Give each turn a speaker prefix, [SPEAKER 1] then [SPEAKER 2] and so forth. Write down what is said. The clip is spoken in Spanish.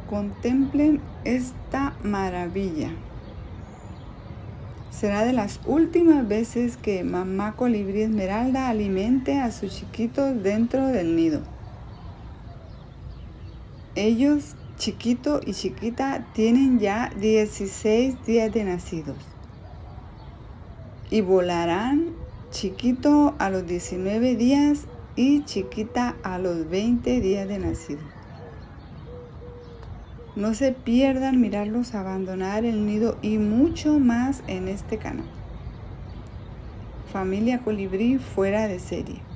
[SPEAKER 1] Contemplen esta maravilla. Será de las últimas veces que mamá colibrí esmeralda alimente a sus chiquitos dentro del nido. Ellos, chiquito y chiquita, tienen ya 16 días de nacidos y volarán chiquito a los 19 días y chiquita a los 20 días de nacido. No se pierdan mirarlos abandonar el nido y mucho más en este canal. Familia Colibrí fuera de serie.